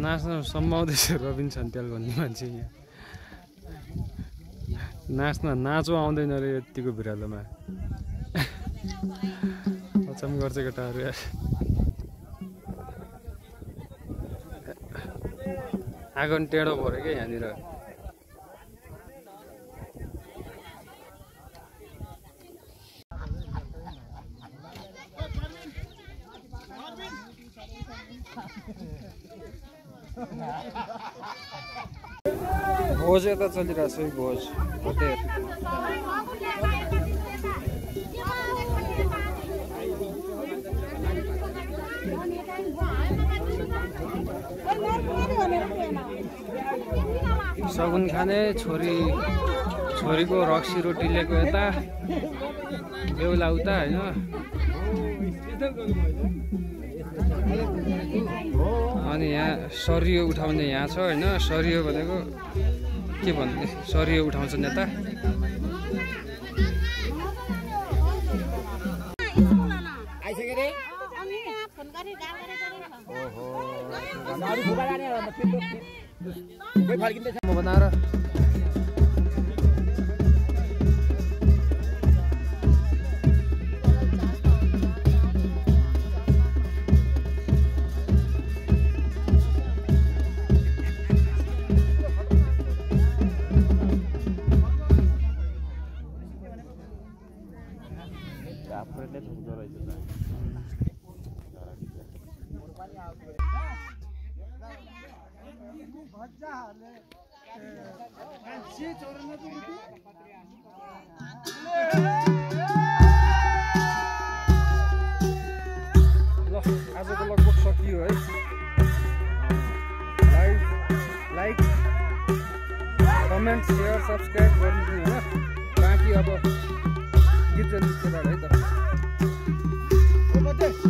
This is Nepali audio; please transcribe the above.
नाच्न सम्माउँदैछ रबिन छन्त्याल भन्ने मान्छे यहाँ। नाचो आउँदैन रे यतिको भिरालोमा। अचम गर्छ केटाहरू यार। आँगन टेढो पऱ्यो क्या यहाँनिर। भोज यता चलिरहेछ है भोज होटेल। सगुन खाने छोरीको रक्सी रोटी लिएको यता बेहुला उता होइन। अनि यहाँ सरियो उठाउने यहाँ छ होइन। सरियो भनेको के भन्ने सरियो उठाउँछन् यता। बनाएर आजको लगभग सकियो है। लाइक कमेन्ट सेयर सब्सक्राइब गर्नु होइन। बाँकी अब गीत है त।